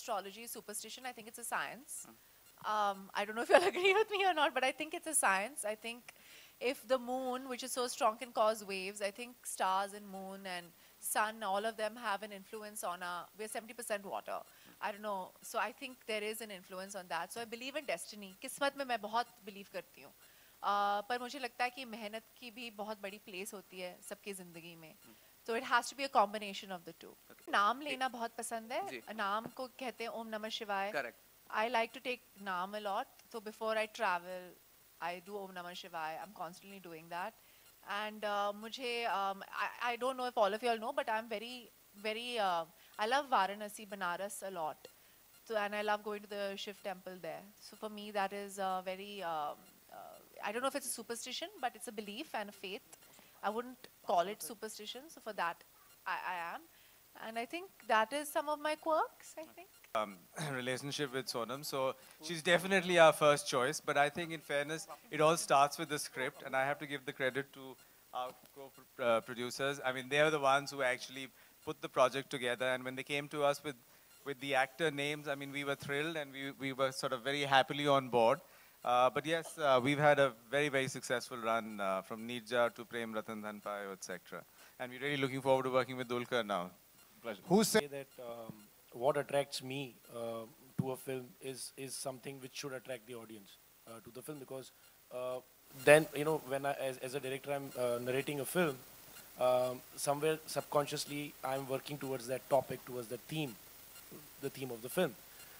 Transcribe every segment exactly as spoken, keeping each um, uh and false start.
astrology is superstition. I think it's a science. Um, I don't know if you'll agree with me or not, but I think it's a science. I think if the moon, which is so strong, can cause waves, I think stars and moon and sun, all of them have an influence on our, we're seventy percent water. I don't know. So I think there is an influence on that. So I believe in destiny. किस्मत में मैं बहुत believe करती हूँ. Uh, पर मुझे लगता है कि मेहनत की भी बहुत बड़ी place होती है सबकी ज़िंदगी में. So it has to be a combination of the two. Okay. नाम लेना बहुत पसंद है. नाम को कहते हैं ओम नमः शिवाय. Correct. I like to take naam a lot. So before I travel, I do Om Namah Shivaya. I'm constantly doing that. And uh, mujhe, um, I, I don't know if all of you all know, but I'm very, very, uh, I love Varanasi, Banaras a lot. So, and I love going to the Shiv temple there. So for me, that is uh, very, um, uh, I don't know if it's a superstition, but it's a belief and a faith. I wouldn't call it superstition. So for that, I, I am. And I think that is some of my quirks, I think. Um, relationship with Sonam. So she's definitely our first choice. But I think in fairness, it all starts with the script. And I have to give the credit to our co-producers. I mean, they're the ones who actually put the project together. And when they came to us with, with the actor names, I mean, we were thrilled and we, we were sort of very happily on board. Uh, but yes, uh, we've had a very, very successful run uh, from Nirja to Prem Ratan Dhan Payo, et cetera. And we're really looking forward to working with Dulquer now. Pleasure. Who say that um, what attracts me uh, to a film is is something which should attract the audience uh, to the film, because uh, then, you know, when I, as, as a director, I'm uh, narrating a film, um, somewhere subconsciously I'm working towards that topic, towards that theme, the theme of the film.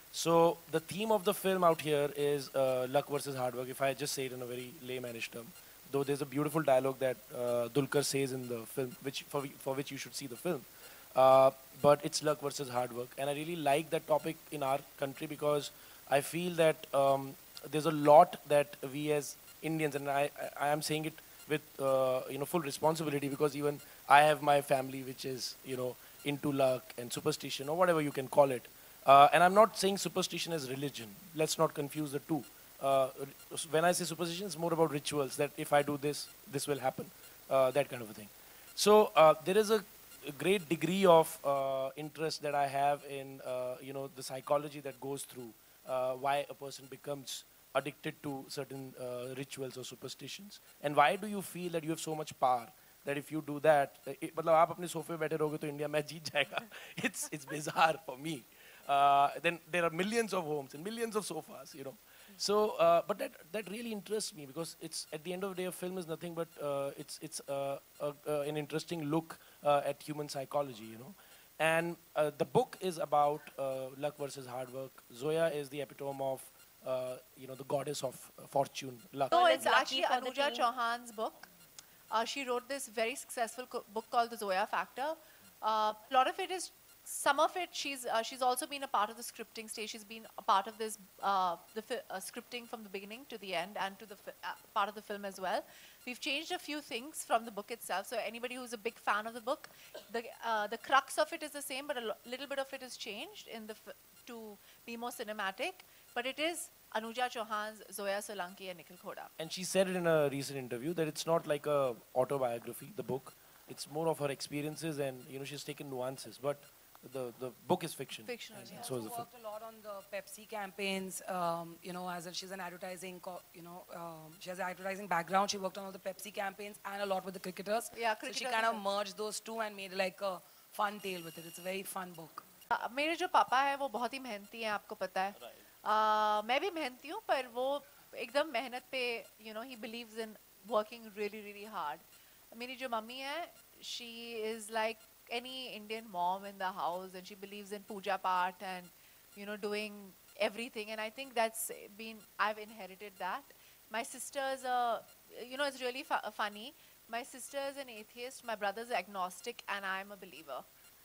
So the theme of the film out here is uh, luck versus hard work, if I just say it in a very laymanish term. Though there's a beautiful dialogue that uh, Dulquer says in the film, which for, for which you should see the film. Uh, but it's luck versus hard work. And I really like that topic in our country, because I feel that um, there's a lot that we as Indians, and I, I, I am saying it with uh, you know, full responsibility, because even I have my family which is, you know, into luck and superstition or whatever you can call it. Uh, and I'm not saying superstition as religion. Let's not confuse the two. Uh, when I say superstition, it's more about rituals, that if I do this, this will happen, uh, that kind of a thing. So uh, there is a a great degree of uh, interest that I have in, uh, you know, the psychology that goes through uh, why a person becomes addicted to certain uh, rituals or superstitions. And why do you feel that you have so much power that if you do that, it, मतलब आप अपने सोफे बैठे रहोगे तो India में जीत जाएगा. It's it's bizarre for me. Uh, then there are millions of homes and millions of sofas, you know. So, uh, but that that really interests me, because it's at the end of the day, a film is nothing but uh, it's it's uh, uh, uh, an interesting look uh, at human psychology, you know. And uh, the book is about uh, luck versus hard work. Zoya is the epitome of uh, you know, the goddess of uh, fortune, luck. No, it's actually Anuja Chauhan's book. Uh, she wrote this very successful book called The Zoya Factor. Uh, a lot of it is. Some of it, she's uh, she's also been a part of the scripting stage. She's been a part of this uh, the uh, scripting from the beginning to the end, and to the uh, part of the film as well. We've changed a few things from the book itself. So anybody who's a big fan of the book, the uh, the crux of it is the same, but a little bit of it is changed in the f to be more cinematic. But it is Anuja Chauhan's Zoya Solanki and Nikhil Khoda. And she said it in a recent interview that it's not like a autobiography, the book. It's more of her experiences, and you know, she's taken nuances, but the the book is fiction. Fictional. And Yeah. so is the film. Worked a lot on the Pepsi campaigns. Um, you know, as a, she's an advertising, co you know, um, she has an advertising background. She worked on all the Pepsi campaigns and a lot with the cricketers. Yeah, cricketers. So she kind of merged those two and made like a fun tale with it. It's a very fun book. Uh, मेरे जो पापा है वो बहुत ही मेहनती हैं, आपको पता है. Uh, मैं भी मेहनती हूँ, पर वो एकदम मेहनत पे, you know, he believes in working really really hard. मेरी जो मम्मी है, she is like any Indian mom in the house, and she believes in puja part and, you know, doing everything. And I think that's been, I've inherited that. My sister's a, you know, it's really fu funny. My sister is an atheist, my brother's agnostic, and I'm a believer.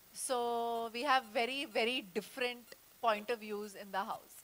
So we have very, very different point of views in the house.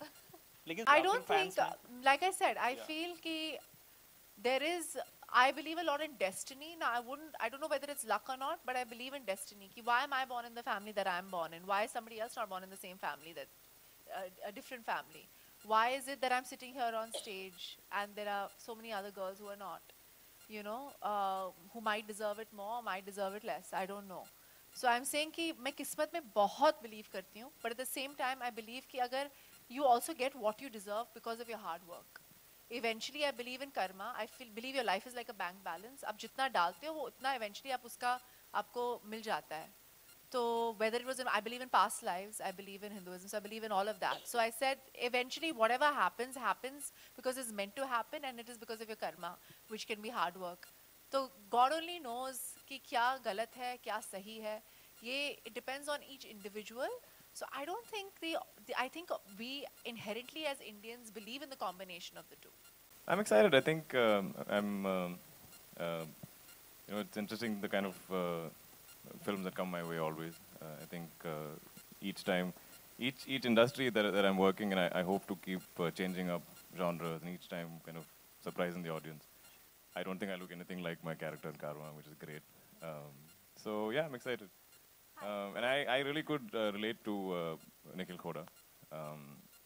I don't think, uh, like I said, I yeah. feel ki there is, I believe a lot in destiny. Now, I wouldn't, I don't know whether it's luck or not, but I believe in destiny. Ki why am I born in the family that I'm born in? Why is somebody else not born in the same family, that uh, a different family? Why is it that I'm sitting here on stage and there are so many other girls who are not, you know, uh, who might deserve it more, might deserve it less? I don't know. So I'm saying कि मैं किस्मत में बहुत believe करती हूँ, but at the same time I believe कि अगर you also get what you deserve because of your hard work. Eventually I believe in karma. I feel believe your life is like a bank balance. आप जितना डालते हो वो उतना eventually आप उसका आपको मिल जाता है. So whether it was in, I believe in past lives, I believe in Hinduism, so I believe in all of that. So I said eventually whatever happens happens because it's meant to happen and it is because of your karma, which can be hard work. So God only knows कि क्या गलत है, क्या सही है. ये it depends on each individual. So I don't think the, the I think we inherently as Indians believe in the combination of the two. I'm excited. I think um, I'm. Um, uh, you know, it's interesting the kind of uh, films that come my way always. Uh, I think uh, each time, each each industry that that I'm working in, I, I hope to keep uh, changing up genres and each time kind of surprising the audience. I don't think I look anything like my character in Karma, which is great. Um, so yeah, I'm excited. Um, and I, I really could uh, relate to uh, Nikhil Khoda. Um,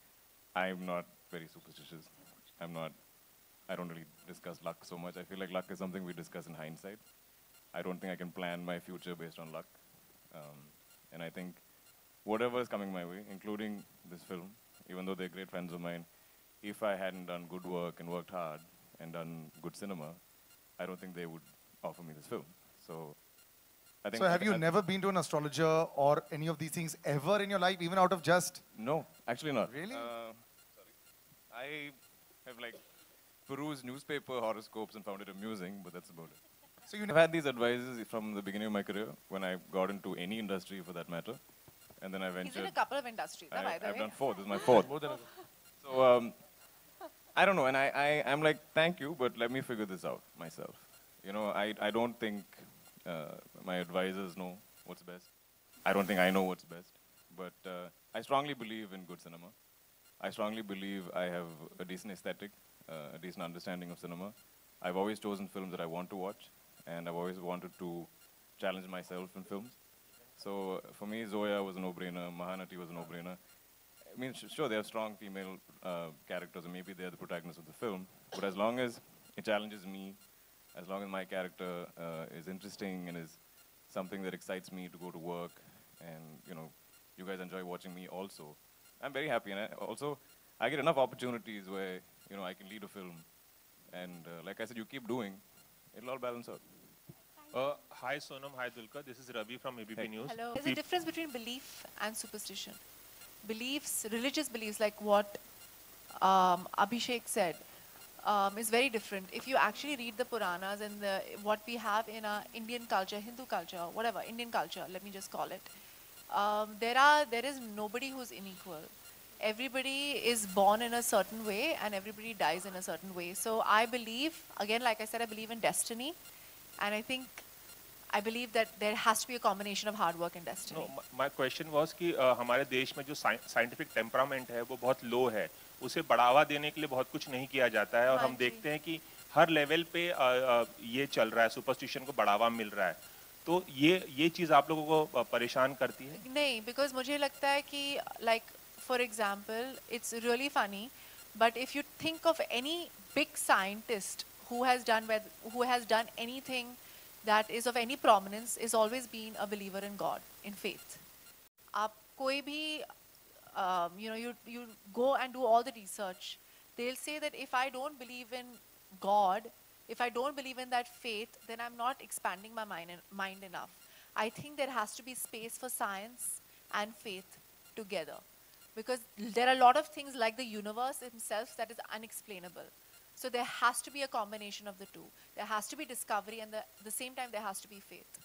I'm not very superstitious. I'm not, I don't really discuss luck so much. I feel like luck is something we discuss in hindsight. I don't think I can plan my future based on luck. Um, and I think whatever is coming my way, including this film, even though they're great friends of mine, if I hadn't done good work and worked hard and done good cinema, I don't think they would offer me this film. So I think so have I, you I never been to an astrologer or any of these things ever in your life, even out of just? No, actually not. Really? Uh, sorry. I have like perused newspaper horoscopes and found it amusing, but that's about it. So you I've had these advices from the beginning of my career when I got into any industry for that matter. And then I ventured. He's in a couple of industries, I, by the I've way. done four. This is my fourth. More than a So um, I don't know. And I, I, I'm like, thank you, but let me figure this out myself. You know, I, I don't think uh, my advisors know what's best. I don't think I know what's best. But uh, I strongly believe in good cinema. I strongly believe I have a decent aesthetic, uh, a decent understanding of cinema. I've always chosen films that I want to watch, and I've always wanted to challenge myself in films. So for me, Zoya was a no-brainer, Mahanati was a no-brainer. I mean, sure, they have strong female uh, characters, and maybe they're the protagonists of the film, but as long as it challenges me, as long as my character uh, is interesting and is something that excites me to go to work, and, you know, you guys enjoy watching me also, I'm very happy. And I also, I get enough opportunities where, you know, I can lead a film. And uh, like I said, you keep doing, it'll all balance out. Uh, hi Sonam, hi Dulquer. This is Ravi from A B P Hey. News. Hello. There's a difference between belief and superstition. Beliefs, religious beliefs, like what um, Abhishek said, um, is very different. If you actually read the Puranas and the, what we have in our Indian culture, Hindu culture, whatever, Indian culture, let me just call it, um, there are there is nobody who's unequal. Everybody is born in a certain way and everybody dies in a certain way. So I believe, again, like I said, I believe in destiny. And I think, I believe that there has to be a combination of hard work and destiny. No, my question was कि uh, हमारे देश में जो scientific temperament है वो बहुत low है. उसे बढ़ावा देने के लिए बहुत कुछ नहीं किया जाता है और हम देखते हैं कि हर लेवल पे uh, uh, ये चल रहा है, superstition को बढ़ावा मिल रहा है. तो ये ये चीज आप लोगों को uh, परेशान करती है? नहीं, because मुझे लगता है कि like for example, it's really funny, but if you think of any big scientist who has done with, who has done anything that is of any prominence, is always been a believer in God, in faith. आप कोई भी, um, you know, you you go and do all the research. They'll say that if I don't believe in God, if I don't believe in that faith, then I'm not expanding my mind mind enough. I think there has to be space for science and faith together, because there are a lot of things like the universe itself that is unexplainable. So there has to be a combination of the two. There has to be discovery and the, the same time there has to be faith.